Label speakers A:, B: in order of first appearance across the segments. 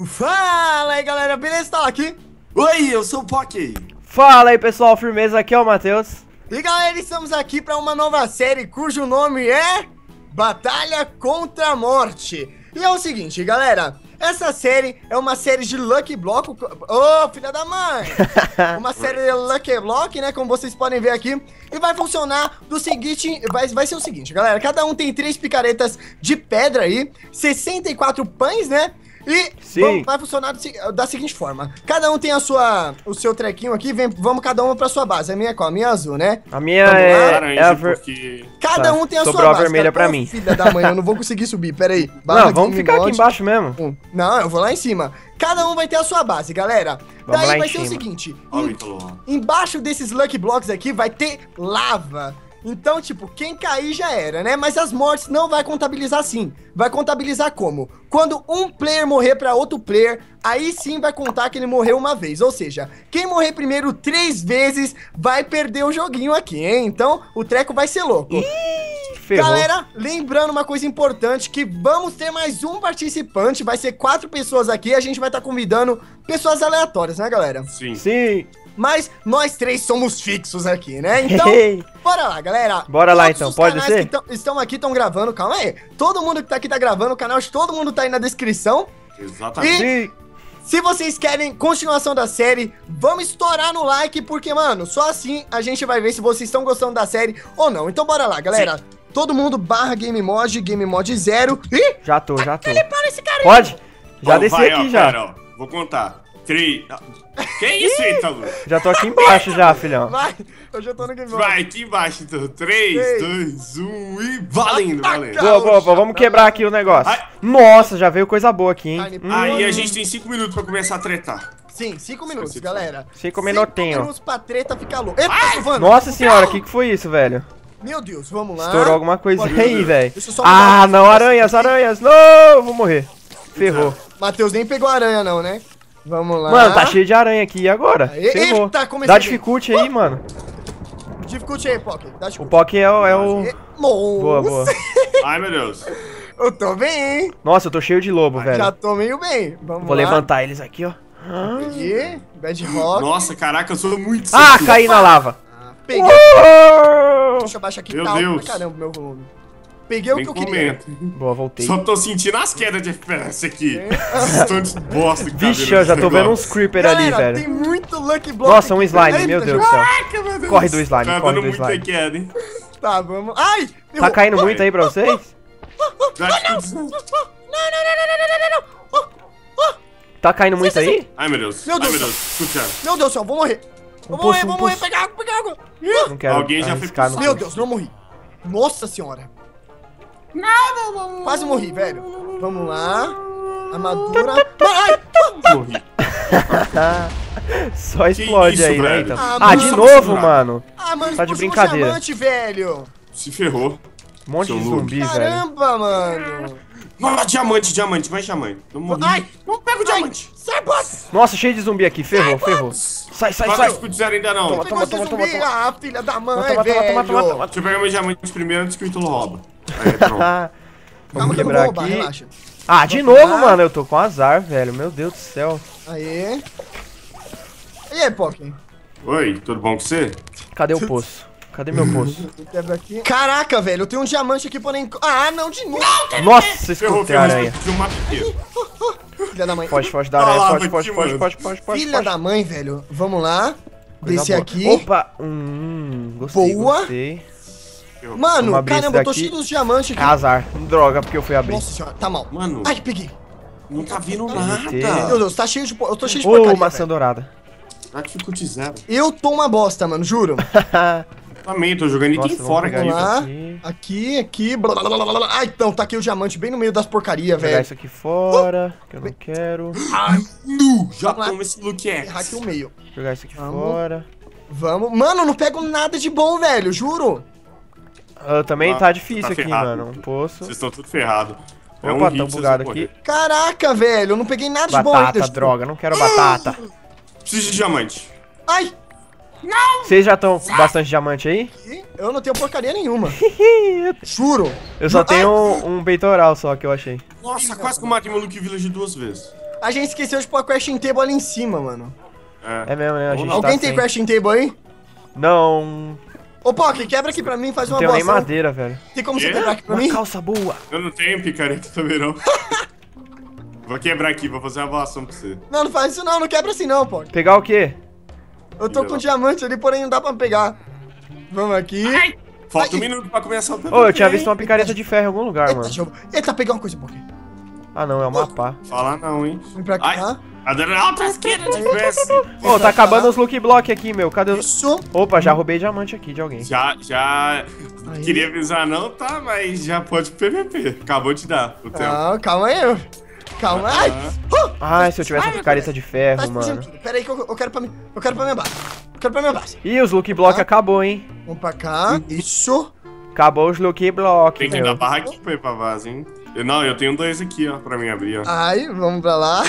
A: Fala aí galera, beleza? Tá aqui?
B: Oi, eu sou o Pocky.
C: Fala aí pessoal, firmeza, aqui é o Matheus.
A: E galera, estamos aqui para uma nova série cujo nome é Batalha contra a Morte. E é o seguinte, galera, essa série é uma série de Lucky Block. Ô, filha da mãe! Uma série de Lucky Block, né? Como vocês podem ver aqui. E vai funcionar do seguinte. Vai ser o seguinte, galera. Cada um tem 3 picaretas de pedra aí, 64 pães, né? E vai funcionar da seguinte forma: cada um tem o seu trequinho aqui, vamos cada uma pra sua base. A minha é qual? A minha é azul, né?
C: A minha é a
B: porque...
A: Cada um tem a sua base.
C: Sobrou a vermelha pra mim.
A: Filha da mãe, eu não vou conseguir subir, peraí.
C: Não, vamos ficar aqui embaixo mesmo.
A: Não, eu vou lá em cima. Cada um vai ter a sua base, galera.
C: Vamos
A: Daí vai ser o seguinte: embaixo desses Lucky Blocks aqui vai ter lava. Então, tipo, quem cair já era, né? Mas as mortes não vai contabilizar assim. Vai contabilizar como? Quando um player morrer pra outro player, aí sim vai contar que ele morreu uma vez. Ou seja, quem morrer primeiro 3 vezes vai perder o joguinho aqui, hein? Então, o treco vai ser louco.
C: Ferrou.
A: Galera, lembrando uma coisa importante, que vamos ter mais um participante. Vai ser 4 pessoas aqui. A gente vai estar convidando pessoas aleatórias, né, galera?
B: Sim.
C: Sim.
A: Mas nós 3 somos fixos aqui, né? Então, bora lá, galera.
C: Bora lá então, pode ser?
A: Que estão aqui, estão gravando, calma aí. Todo mundo que tá aqui tá gravando, o canal de todo mundo tá aí na descrição.
B: Exatamente.
A: E se vocês querem continuação da série, vamos estourar no like, porque, mano, só assim a gente vai ver se vocês estão gostando da série ou não. Então bora lá, galera. Sim. Todo mundo barra Game Mod 0. Ih!
C: Já tô.
A: Ele para esse carinha.
C: Pode? Já desci aqui já.
B: Pera, vou contar. 3. Que isso, Ítalo?
C: Já tô aqui embaixo já, filhão.
A: Vai, eu já tô no Game Mod.
B: Vai, aqui embaixo então. 3, 2, 1 e valendo, valendo.
C: Boa, vamos quebrar aqui o negócio.
B: Ai.
C: Nossa, já veio coisa boa aqui, hein?
B: Aí a gente tem 5 minutos pra começar a tretar.
A: Sim, 5 minutos, galera.
C: 5 minutinhos.
A: 5 minutos pra treta ficar louco. Eita,
C: Nossa senhora, o que foi isso, velho?
A: Meu Deus, vamos lá.
C: Estourou alguma coisa aí, velho.
A: Ah,
C: não, aranhas. Não, eu vou morrer. Ferrou.
A: Matheus nem pegou aranha não, né? Vamos lá.
C: Mano, tá cheio de aranha aqui, e agora? Ferrou.
A: Eita,
C: dá dificulty aí, mano.
A: Dificulty aí, Pocky.
C: O Pocky é o... Boa.
B: Ai, meu Deus.
A: Eu tô bem, hein?
C: Nossa, eu tô cheio de lobo, velho.
A: Já tô meio bem. Vamos
C: Vou levantar eles aqui, ó.
A: Peguei. Bedrock.
B: Nossa, caraca, eu sou muito...
C: Caí na lava.
A: Peguei. Deixa eu baixar aqui.
B: Meu Deus.
A: Caramba, meu volume. Peguei o que eu queria.
C: Boa, voltei.
B: Só tô sentindo as quedas de FPS aqui. Esses bosta que tá
C: vixe, eu já tô vendo uns creeper ali, velho.
A: Tem muito Lucky Block.
C: Nossa, um slime, meu Deus do céu. Corre do slime,
B: tá
C: corre
B: dando
C: do
B: muita
C: slime.
B: queda, hein?
A: Tá, vamos. Ai!
C: Tá caindo muito aí pra vocês?
A: Não.
C: Tá caindo muito aí?
B: Ai, meu Deus.
A: Meu Deus.
B: Ai, meu Deus. Escuta.
A: Meu Deus do céu, vou morrer. Vou morrer, pegar água.
C: Não quero
B: Alguém já
C: arriscar
B: fez-
C: no...
A: Meu Deus, não morri. Nossa senhora. Quase morri, velho. Vamos lá. Armadura. Ai!
B: Morri.
C: Só explode
B: isso,
C: aí, né,
B: velho?
C: então.
A: Ah,
C: De
A: mano,
C: novo, mano.
A: Ah, mano,
C: Tá de
A: puxou um
C: brincadeira.
A: diamante, velho.
B: Se ferrou.
C: Um monte de
B: Seu
C: zumbi, velho.
A: Caramba, mano.
B: Ah, diamante, mais diamante. Não morri.
A: Ai, não pega o diamante. Sai, boss.
C: Nossa, cheio de zumbi aqui. Ferrou. Sai.
B: Não vai escutar ainda não.
C: Toma.
A: Pegou esse zumbi. Ah, filha da mãe,
C: Toma.
A: velho.
B: Deixa eu pegar meu diamante primeiro antes que o Ítalo rouba. Aí, pronto.
A: Calma
C: Vamos
A: que eu não
C: quebrar
A: vou roubar,
C: aqui.
A: relaxa.
C: De novo, mano. Eu tô com azar, velho. Meu Deus do céu.
A: Aê. E aí, Pocky?
B: Oi, tudo bom com você?
C: Cadê o poço? Cadê meu poço?
A: Quebra aqui. Caraca, velho, eu tenho um diamante aqui, porém... Ah, não, de novo.
C: Nossa,
B: Ferrou,
C: escutei a aranha.
B: de um mapa inteiro.
A: Filha da mãe.
C: Foge da aranha.
B: Ah,
C: Foge.
A: Filha da mãe, velho. Vamos lá. Descer aqui.
C: Opa. Gostei,
A: Boa.
C: gostei.
A: Mano,
C: Vamos abrir
A: caramba, eu tô
C: esse
A: cheio
C: daqui.
A: dos diamantes aqui.
C: Azar. Droga, porque eu fui abrir.
A: Nossa senhora, tá mal.
B: Mano.
A: Ai, peguei.
B: Não tá vindo
A: Meu
B: nada.
A: Deus, tá cheio de... Eu tô cheio de porcaria,
C: Maçã
A: velho.
C: dourada.
B: Já que ficou de zero.
A: Eu tô uma bosta, mano, juro.
B: Também, tô jogando item
C: Nossa,
B: fora
C: vamos
B: aqui.
C: pegar
A: Lá. Aqui. Blá, blá, blá, blá, blá. Ah, então, tá aqui o diamante bem no meio das porcarias,
C: Vou pegar
A: velho.
C: isso aqui fora, que eu não quero.
B: Já
A: Vamos lá.
B: toma esse look
A: Errar aqui o meio.
C: Vou pegar isso aqui
A: Vamos.
C: fora.
A: Vamos. Mano, eu não pego nada de bom, velho, juro.
C: Também tá difícil
B: tá
C: aqui,
B: ferrado.
C: mano. Um poço.
B: Vocês estão tudo ferrados. É
C: Opa,
B: hit,
C: tão
B: vocês
C: bugado
B: vão
C: aqui.
B: morrer.
A: Caraca, velho, eu não peguei nada de bom ainda.
C: Batata, droga, não quero batata.
B: Preciso de diamante.
A: Ai,
C: Vocês já estão com bastante diamante aí?
A: eu não tenho porcaria nenhuma. Juro.
C: Eu só tenho um peitoral só que eu achei.
B: Nossa, quase que eu matei meu Luke Village 2 vezes.
A: A gente esqueceu de pôr a crafting table ali em cima, mano.
C: É mesmo, né? A gente
A: Alguém
C: tá
A: tem
C: sem.
A: crafting table aí?
C: Não.
A: Ô, Pock, quebra aqui pra mim e faz
C: Não
A: uma
C: tenho
A: boa
C: nem
A: ação.
C: madeira, velho.
A: Tem como você
B: Quê?
A: quebrar aqui pra
C: Uma
A: mim?
C: calça boa.
B: Eu não tenho picareta também, não. Vou quebrar aqui, vou fazer uma boa ação pra você.
A: Não, não faz isso não quebra assim não, Pock.
C: Pegar o quê?
A: Eu tô com diamante ali, porém não dá pra pegar. Vamos aqui.
B: Falta
A: Ai.
B: 1 minuto pra começar o PVP.
C: Ô, eu tinha visto uma picareta de ferro em algum lugar,
A: Eita,
C: mano.
A: deixa eu... Eita, pegar uma coisa, Pock.
C: Ah, não, é o mapa.
B: Fala não, hein.
A: Vem pra cá.
B: Ai, tá dando alta esquerda de pressa.
C: Ô, tá acabando os look block aqui, meu. Cadê os...
A: Isso.
C: Opa, já roubei diamante aqui de alguém.
B: Já
A: Aí.
B: queria avisar não, tá? Mas já pode PVP. Acabou de dar o tempo.
A: Não, calma aí. Calma aí.
C: Ai, se eu tivesse uma picareta de
A: Tá
C: ferro,
A: explodindo
C: mano.
A: tudo. Pera aí que eu quero pra mim. Eu quero pra minha base. Eu quero pra minha base.
C: Ih, os look block acabou, hein?
A: Vamos pra cá. Isso.
C: Acabou os look block,
B: Tem que dar
C: meu.
B: barra aqui pra ir pra base, hein? Eu tenho 2 aqui, ó, pra mim abrir, ó.
A: Aí, vamos pra lá.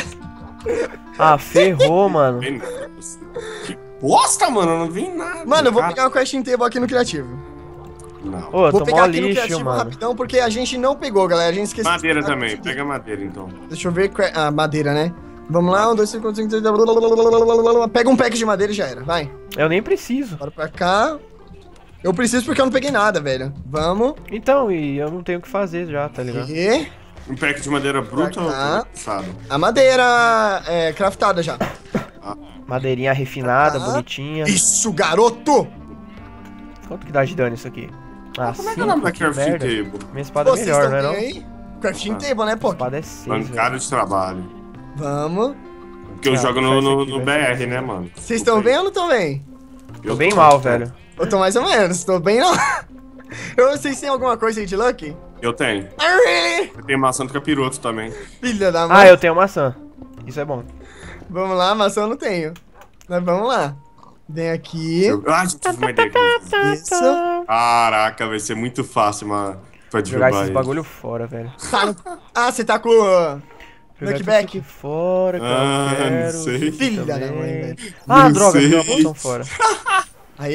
C: Ah, ferrou, mano.
B: Tem nada. Que bosta, mano, não vem nada.
A: Mano, eu vou
B: cara.
A: pegar uma crafting table aqui no criativo.
B: Não.
C: Ô,
A: Vou
C: tô
A: pegar
C: mó
A: aqui no
C: lixo,
A: criativo
C: mano.
A: rapidão, porque a gente não pegou, galera. A gente esqueceu. de
B: Madeira
A: pegar a
B: também,
A: crafting table.
B: pega madeira então.
A: Deixa eu ver. Ah, madeira, né? Vamos lá, 1, 2, 3, 4, 5, 6, 7. Pega um pack de madeira e já era. Vai.
C: Eu nem preciso.
A: Bora pra cá. Eu preciso porque eu não peguei nada, velho. Vamos.
C: Então, e eu não tenho o que fazer já, tá ligado?
A: E
B: Um pack de madeira bruta ou
A: cá.
B: processado?
A: a madeira é craftada já.
C: Madeirinha refinada,
A: Tá.
C: bonitinha.
A: Isso, garoto!
C: Quanto que dá de dano isso aqui? Ah,
B: Como é que é o nome da crafting
C: merda.
B: table?
C: Minha espada é
A: Vocês
C: melhor,
A: estão
C: não é não?
A: bem aí? Crafting
B: Ah.
A: table, né,
C: Minha
A: pô?
C: espada é 6,
B: Bancada
C: velho.
B: de trabalho.
A: Vamos.
B: Porque eu
C: Ah,
B: jogo
C: faz
B: no
C: isso aqui,
B: no
C: vai
B: BR,
C: ser
B: né, mano?
A: Vocês estão bem ou não estão bem?
C: Tô bem mal, velho.
A: Eu tô mais ou menos, tô bem não. Vocês têm alguma coisa aí de lucky?
B: Eu tenho.
A: Ah, really?
B: Eu tenho maçã do capiroto também.
A: Filha da mãe.
C: Ah, eu tenho maçã. Isso é bom.
A: Vamos lá, maçã eu não tenho. Mas vamos lá. Vem aqui.
B: Ah, já tive uma ideia aqui.
A: Isso.
B: Caraca, vai ser muito fácil, mano. Pra
C: Jogar
B: derrubar
C: esses
B: ele.
C: bagulho fora, velho.
A: Tá no... Ah, você tá com o
C: Jogar
A: Lucky
C: isso
A: Back.
C: aqui fora, que
B: Ah,
C: eu quero.
B: não sei.
C: isso aqui
A: Filha da
C: também.
A: mãe, velho.
C: Ah,
B: Não
C: droga,
B: sei.
C: deu uma poção fora.
A: Aí,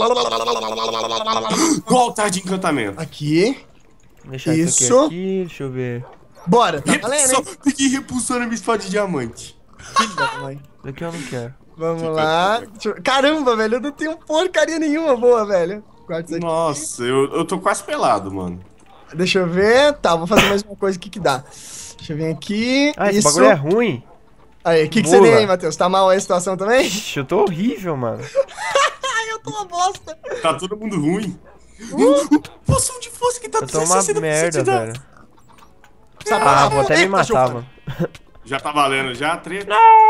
B: Qual altar de encantamento?
A: aqui.
C: Vou deixar isso
A: Isso.
C: aqui, deixa eu ver.
A: Bora, tá valendo, hein?
B: Tem que ir repulsando a minha espada de diamante.
A: Filha da mãe.
C: Isso aqui eu não quero.
A: Vamos lá. Caramba, velho, eu não tenho porcaria nenhuma boa, velho. Guarda isso aqui.
B: Nossa, eu tô quase pelado, mano.
A: Deixa eu ver. Tá, vou fazer mais uma coisa aqui que dá. Deixa eu vir aqui.
C: Ah, esse
A: Isso.
C: bagulho é ruim.
A: Aí, o que você
C: Mula.
A: tem aí, Matheus? Tá mal aí a situação também?
C: Ixi, eu tô horrível, mano.
A: Ai, eu tô uma bosta.
B: Tá todo mundo ruim. Poção de força que tá
C: Eu tô uma
B: 260%
C: merda,
B: de dano.
C: velho.
A: Sabe
C: Ah,
A: lá?
C: vou até me
A: Eita,
C: matar,
A: Giovana.
C: mano.
B: Já tá valendo já, treta?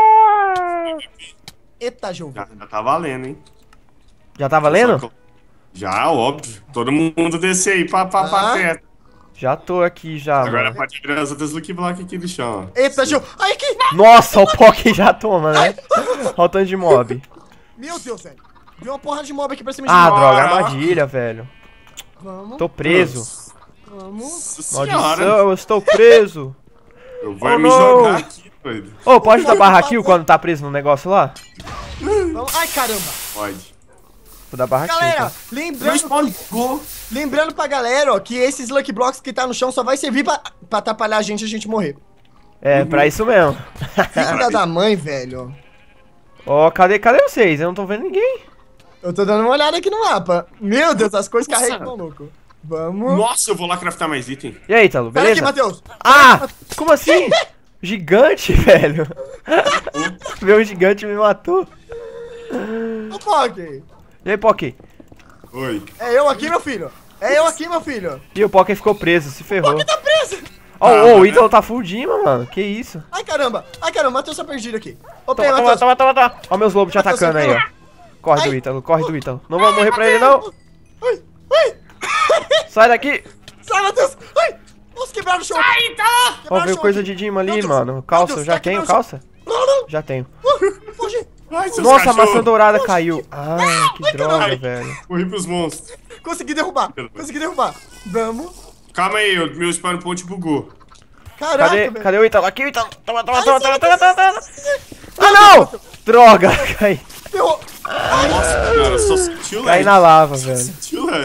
A: Eita, Giovana.
B: Já tá valendo, hein?
C: Já tá valendo?
B: Só que- Já, óbvio. Todo mundo descer aí pra
A: Ah.
B: perto.
C: Já tô aqui já,
B: Agora
C: mano.
B: pode virar as outras look block aqui do chão, ó.
A: Eita, Gil. Ai, aqui.
C: Nossa, o Poké já toma, né? Olha o tanto de mob.
A: Meu Deus, velho. Viu uma porra de mob aqui pra cima de
C: Ah,
A: mim.
C: droga, armadilha, velho.
A: Vamos,
C: Tô preso.
A: vamos.
B: Nossa senhora.
C: Maldição, eu estou preso.
B: Eu vou
C: Oh,
B: me
C: não.
B: jogar aqui, doido.
C: Ô, pode dar barra kill quando tá preso no negócio lá?
A: Vamos. Ai, caramba.
B: Pode.
C: Vou dar barra kill.
A: Galera,
C: Então.
A: lembrando pra galera, ó, que esses Lucky Blocks que tá no chão só vai servir pra atrapalhar a gente morrer.
C: É, pra isso mesmo.
A: Filha da mãe, velho.
C: Ó, cadê vocês? Eu não tô vendo ninguém.
A: Eu tô dando uma olhada aqui no mapa. Meu Deus, as coisas
B: Nossa.
A: carregam, maluco. Vamos.
B: Nossa, eu vou lá craftar mais item.
C: E aí, Ítalo,
A: Pera aqui,
C: beleza?
A: Matheus.
C: Ah, como assim? Gigante, velho. Meu gigante me matou.
A: Ô, Poké.
C: E aí, Poké?
B: Oi.
A: É eu aqui, meu filho. É eu aqui, meu filho.
C: E o Poké ficou preso, se ferrou.
A: Tá preso.
C: Ó,
B: Ah,
C: o
B: mas-
C: Ítalo tá fudindo, mano. Que isso?
A: Ai, caramba. Matheus tá perdido aqui. Ô,
C: Toma,
A: Matheus.
C: toma. Ó meus lobos te
A: Matheus,
C: atacando aí, ó. Corre
A: Ai.
C: do Ítalo, corre do Ítalo. Não vamos morrer pra ele, não.
A: Ai, ai.
C: Sai daqui.
A: Sai, Matheus. Ai. Vamos quebrar no chão. Ai, tá.
C: Ó, veio coisa de Dima ali, mano. Calça, eu já tenho calça?
A: Não.
C: Já tenho.
A: Fugi.
B: Ai, seus
C: Nossa, a
B: cachorros.
C: maçã dourada caiu. Ai, que droga,
B: Ai.
C: velho.
B: Corri pros monstros.
A: Consegui derrubar. Vamos.
B: Calma aí, meu spawn point bugou.
A: Caraca,
C: Cadê,
A: velho.
C: cadê o Ítalo? Aqui o Ítalo. Toma.
A: Ai, sai.
C: Ah, não! Droga, caí.
A: Ferrou.
B: Nossa, cara, só sentiu lag.
C: Caí na lava, velho.
B: Sentiu lag.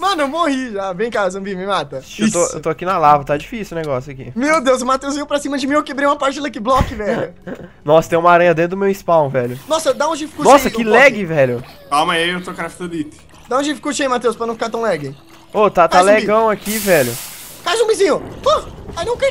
A: Mano, eu morri já. Vem cá, zumbi, me mata.
C: Eu tô aqui na lava, tá difícil o negócio aqui.
A: Meu Deus, o Matheus veio pra cima de mim, eu quebrei uma parte de Lucky Block, velho.
C: Nossa, tem uma aranha dentro do meu spawn, velho.
A: Nossa, dá um difficulty
C: Nossa,
A: aí,
C: que
A: ô,
C: lag,
A: Pock.
C: velho.
B: Calma aí, eu tô craftando item.
A: Dá um difficulty aí, Matheus, pra não ficar tão lag.
C: Ô, tá
A: Vai, zumbi.
C: legão aqui, velho.
A: Cai, zumbizinho. Ai, não, cai.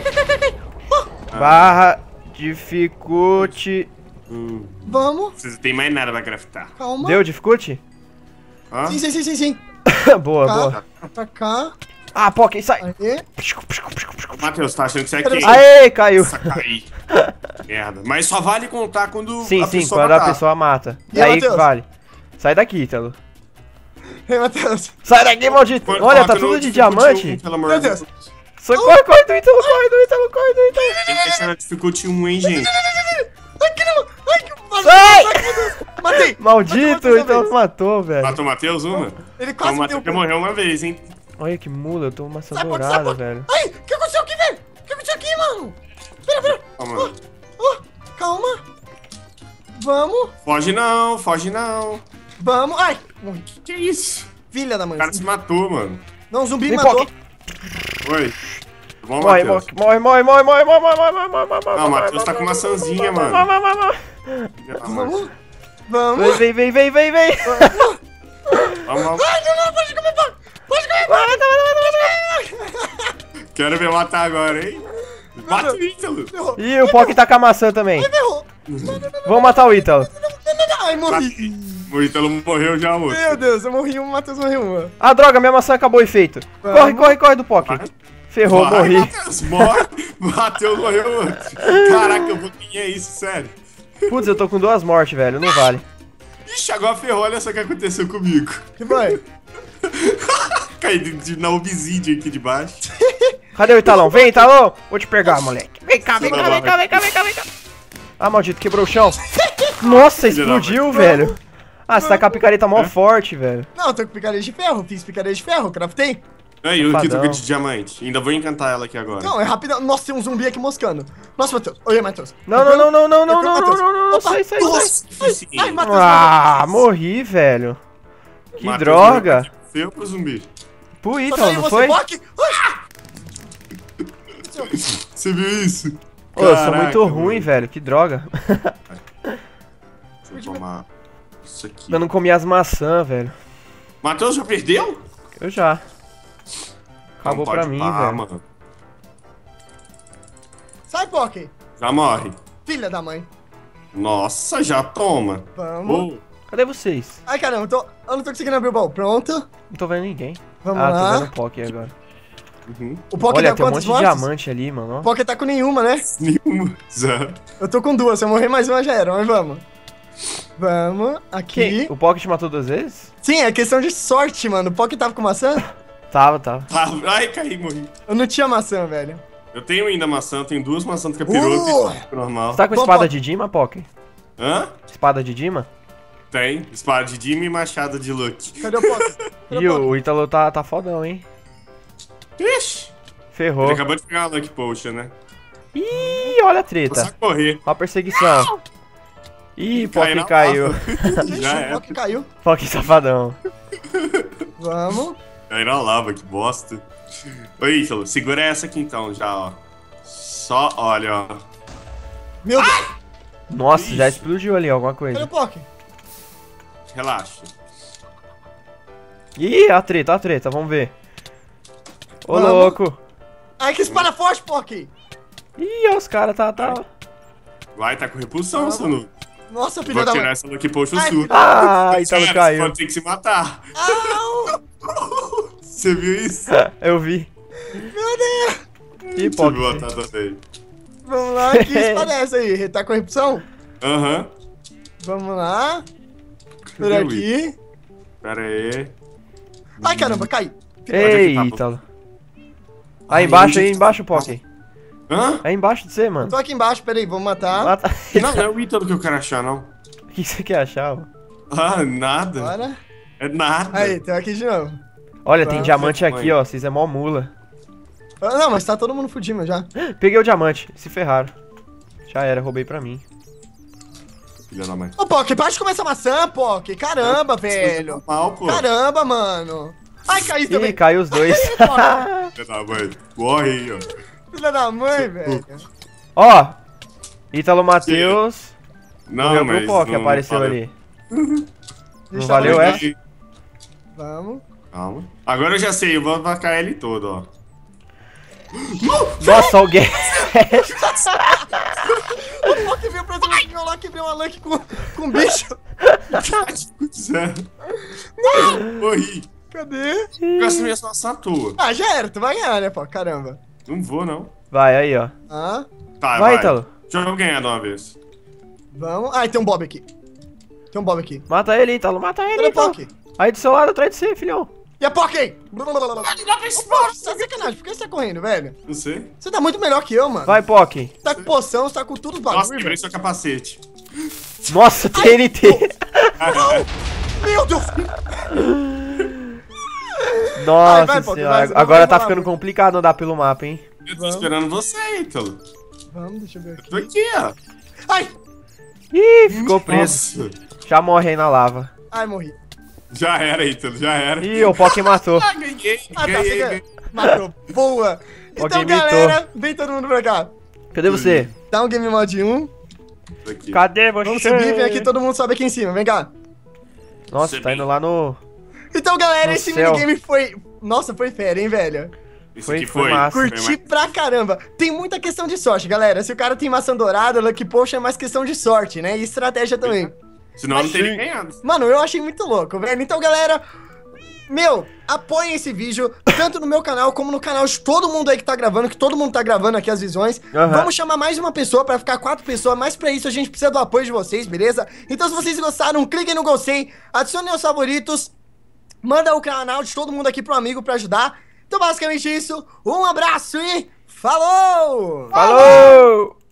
C: Barra dificulty.
A: Vamos,
B: Não precisa ter mais nada pra craftar.
A: calma.
C: Deu dificulty?
B: Hã?
A: Sim.
C: Boa,
A: Cá,
C: boa.
A: pra cá.
C: Ah, Pock, sai.
A: Aê.
B: Matheus, tá achando que você é quem?
C: Aê, caiu.
B: Cair. Merda. Mas só vale contar quando
C: Sim,
B: a
C: sim,
B: pessoa
C: quando
B: matar.
C: a pessoa mata.
A: E aí,
C: Aí
A: Matheus?
C: vale. Sai daqui, Ítalo.
A: Ei, Matheus.
C: Sai daqui, maldito.
B: Quando
C: Olha,
B: coloca
C: tá
B: no
C: tudo de
B: dificulty
C: diamante.
B: 1, pelo amor
A: Meu
B: de
A: Deus.
B: Deus.
C: Corre do Ítalo, corre do Ítalo.
B: Tem que deixar na dificulty 1, hein, gente.
A: Ai, que não. Ai, que...
C: Sai!
A: Matei.
C: Maldito,
A: Matei,
C: então matou, velho.
B: Matou o Matheus uma?
A: Ele
B: Então
A: quase
B: o
A: me deu...
B: Matheus já morreu uma vez, hein.
C: Olha que mula, eu tô uma maçã
A: Sai, Pock, sai,
C: dourada,
A: Pock.
C: velho.
A: Ai, o que aconteceu aqui, velho? O que aconteceu aqui, mano? Pera.
B: Calma.
A: Calma. Vamos.
B: Foge não, foge não.
A: Vamos. Ai, morri.
B: Que isso?
A: Filha da mãe.
B: O cara se matou, mano.
A: Não, o zumbi
C: Vem,
A: matou.
C: Pock.
B: Oi. Bom,
C: Morre,
B: Matheus.
C: morre.
B: Não, o Matheus tá com maçãzinha, mano.
A: Vamos. Vamos.
C: Vem.
B: Vamos.
A: Ai, não, pode comer, Pock. Pode comer, Pock.
B: Quero ver matar agora, hein. Mata o Ítalo.
A: Ferrou.
C: Ih, o Pock tá com a maçã também.
A: Ferrou.
C: Vamos matar o Ítalo.
A: Ai, morri.
B: O Ítalo morreu já, moço.
A: Meu Deus, eu morri uma, o Matheus morreu uma.
C: Ah, droga, minha maçã acabou o efeito. Corre do Pock.
B: Vai.
C: Ferrou,
B: Vai,
C: morri.
B: Matheus, morre. Matheus morreu outro. Caraca, eu vou... Quem é isso, sério?
C: Putz, eu tô com 2 mortes, velho. Não vale.
B: Ixi, agora ferrou, olha só o que aconteceu comigo.
A: Que foi?
B: Caí na obsidian aqui de baixo.
C: Cadê o Italão? Vem, Italão! Vou te pegar, moleque. Vem cá. Ah, maldito, quebrou o chão. Nossa,
B: Filha da
C: explodiu, velho. Ah, você tá com a picareta mó forte, velho.
A: Não, eu tô com picareta de ferro. Fiz picareta de ferro, craftei.
B: Aí, eu aqui tô
C: Safadão.
B: de diamante. Ainda vou encantar ela aqui agora.
A: Não, é rapidão. Nossa, tem um zumbi aqui moscando. Nossa, Matheus. Oi, Matheus.
C: Não.
A: Opa.
C: Sai.
B: Nossa,
A: Ai, Matheus.
C: Ah, morri, velho. Que
B: Matheus
C: droga.
B: morreu feio pro zumbi.
C: Pro
A: Só
C: Ítalo,
A: saiu
C: não
A: você,
C: foi?
A: Pock.
B: Você viu isso?
C: Ô, eu sou
B: Caraca,
C: muito ruim,
B: mano.
C: velho. Que droga.
B: Deixa eu tomar isso aqui.
C: Eu não comi as maçãs, velho.
B: Matheus já perdeu?
C: Eu já. Acabou
B: Não pode
C: pra mim,
B: parar,
C: velho.
B: mano.
A: Sai, Pock.
B: Já morre.
A: Filha da mãe.
B: Nossa, já toma.
A: Vamos.
B: Oh,
C: Cadê vocês?
A: Ai, caramba, eu não tô conseguindo abrir o baú. Pronto.
C: Não tô vendo ninguém.
A: Vamos
C: Ah,
A: lá.
C: tô vendo o Pock agora.
B: uhum.
A: O Pock
C: Olha,
A: dá
C: tem um
A: quantos
C: monte de
A: mortes?
C: diamante ali, mano.
A: O
C: ó.
A: Pock tá com nenhuma, né?
B: Nenhuma. Zero.
A: Eu tô com 2. Se eu morrer mais uma já era, mas vamos. Vamos, aqui.
C: Quem? O Pock te matou 2 vezes?
A: Sim, é questão de sorte, mano. O Pock tava com maçã?
C: Tava.
B: Ah, ai, caí, morri.
A: Eu não tinha maçã, velho.
B: Eu tenho ainda maçã, eu tenho 2 maçãs do capiroto e normal.
C: Você tá com
A: Bom,
C: espada
A: Pock.
C: de Dima, Pock?
B: Hã?
C: Espada de Dima?
B: Tem. Espada de Dima e machado de Luck.
A: Cadê o Pock? Cadê
C: Ih,
A: o Pock?
C: o Ítalo tá fodão, hein?
B: Ixi.
C: Ferrou.
B: Ele acabou de pegar a Lucky Potion, né?
C: Ih, olha a
B: Vou
C: treta.
B: só correr.
C: Olha a perseguição. Ih,
B: Cai
C: Pock
B: na
C: caiu.
B: lava.
A: Ixi,
B: Já
A: o
B: é.
A: Pock caiu.
C: Pock safadão.
A: Vamos.
B: Cai na lava, que bosta. Ô, Ítalo, segura essa aqui então, já, ó. Só, olha, ó.
A: Meu Deus.
C: Nossa, já
B: Ixi.
C: explodiu ali alguma
A: Cadê o
C: coisa.
A: Pock?
B: Relaxa.
C: Ih, a treta, vamos ver. Ô,
A: Vamos.
C: louco.
A: Ai, que espada forte, Pock.
C: Ih, ó, os caras tá.
B: Vai, tá com repulsão,
A: Vamos.
B: Sanu.
A: Nossa, filha
B: Vou
A: da
B: tirar
A: mãe.
B: essa Lucky Potion
A: Ai,
B: sua.
A: filha
C: Ah, Ítalo
B: Sério,
C: caiu.
B: Você pode ter que se matar.
A: Au!
B: Você viu isso?
C: Eu vi.
A: Meu Deus.
C: Ih,
B: Deixa eu
C: Pock.
B: botar também.
A: Vamos lá, que espada é essa aí? Tá com erupção?
B: Aham.
A: Vamos lá. Por
B: Cadê o
A: aqui.
B: Pera aí.
A: Ai, caramba, caí.
C: Ei,
B: tá, pô?
C: Ítalo.
B: Ai,
C: Aí embaixo, Pock.
B: Hã?
C: Aí embaixo de você, mano.
A: Tô aqui embaixo, peraí, vamos matar.
C: Mata.
B: Não, não é o Ítalo que eu quero achar, não.
C: O que você quer achar? Ó?
B: Ah, nada.
A: Bora.
B: É nada.
A: Aí, tem aqui de novo.
C: Olha, tem
A: Tá.
C: diamante aqui, ó. Vocês é mó mula.
A: Ah, não, mas tá todo mundo fudindo já.
C: Peguei o diamante, se ferraram. Já era, roubei pra mim.
B: Filha da mãe.
A: Ô, Pock, para de comer essa maçã, Pock. Caramba, velho.
B: Mal, pô.
A: Caramba, mano. Ai, caí
C: Ih,
A: também.
C: caiu os dois.
B: Filha da mãe. Morre aí, ó.
A: Filha da mãe, velho.
C: Ó, Ítalo Matheus.
B: Não,
C: Morreu
B: mas
C: pro pó que
B: não
C: apareceu
B: valeu.
C: ali.
A: Deixa
C: valeu
A: eu ver
C: essa?
A: aqui. Vamos.
B: Calma. Agora eu já sei, eu vou atacar ele todo, ó.
C: Nossa, alguém.
A: O pó que veio pra cima do meu lá, quebrei uma Lucky com bicho.
B: Morri.
A: Cadê?
B: Gastei só essa tua.
A: Ah, já era, tu vai ganhar, né, pô? Caramba.
B: Não vou, não.
C: Vai, aí, ó.
A: Ah,
B: Tá,
C: Vai, Ítalo.
B: Deixa eu ganhar de uma vez.
A: vamos. Ai, tem um Bob aqui. Tem um Bob aqui.
C: Mata ele, Ítalo, mata ele,
A: Cadê o
C: Ítalo.
A: Pock?
C: Aí do seu lado, atrás de você, filhão.
A: E a Pock aí? Você tá sacanagem, por que você tá correndo, velho?
B: Não sei.
A: Você tá muito melhor que eu, mano.
C: Vai, Pock.
A: Você tá com poção, você tá com tudo os
B: Nossa,
A: bagulho,
B: quebrei
A: velho.
B: seu capacete.
C: Nossa, TNT.
A: Meu Deus!
C: Nossa
A: vai, Pock,
C: senhora.
A: vai,
C: Agora
A: vai
C: tá
A: lá,
C: ficando
A: Pock.
C: complicado andar pelo mapa, hein.
B: Eu tô esperando você, Ítalo.
A: Vamos, deixa eu ver aqui.
B: Tô aqui, ó.
A: Ai!
C: Ih, ficou preso.
B: Nossa.
C: Já morre aí na lava.
A: Ai, morri.
B: Já era, Ítalo, já era.
C: Ih, o Pock matou.
B: Ah, ganhei,
A: Ah, tá, você
B: ganhei,
A: ganhou.
B: ganhei.
A: Matou. Boa! Então,
C: Alguém mitou.
A: galera, vem todo mundo pra cá.
C: Cadê você?
A: Dá um game mode 1.
B: Tô aqui.
C: Cadê você?
A: Vamos subir, vem aqui, todo mundo sobe aqui em cima, vem cá.
C: Nossa, tá indo lá no...
A: Então, galera,
C: No
A: esse
C: céu.
A: minigame foi... Nossa, foi fera, hein, velho?
B: Esse
C: Foi-
B: aqui
C: foi
B: foi.
C: massa.
A: Curti pra caramba. Tem muita questão de sorte, galera. Se o cara tem maçã dourada, Lucky Potion é mais questão de sorte, né? E estratégia também.
B: Senão eu não teria ganhado.
A: Mano, eu achei muito louco, velho. Então, galera, meu, apoiem esse vídeo, tanto no meu canal como no canal de todo mundo aí que tá gravando, que todo mundo tá gravando aqui as visões.
C: Aham.
A: Vamos chamar mais uma pessoa pra ficar 4 pessoas, mas pra isso a gente precisa do apoio de vocês, beleza? Então, se vocês gostaram, cliquem no gostei, adicionem os favoritos, manda o canal de todo mundo aqui pro amigo pra ajudar. Então, basicamente isso. Um abraço e falou!
C: Falou!